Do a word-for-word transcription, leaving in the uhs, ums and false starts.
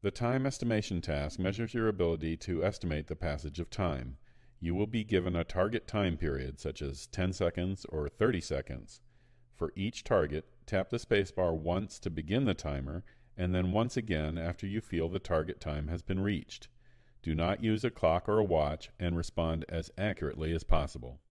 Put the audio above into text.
The time estimation task measures your ability to estimate the passage of time. You will be given a target time period, such as ten seconds or thirty seconds. For each target, tap the spacebar once to begin the timer, and then once again after you feel the target time has been reached. Do not use a clock or a watch, and respond as accurately as possible.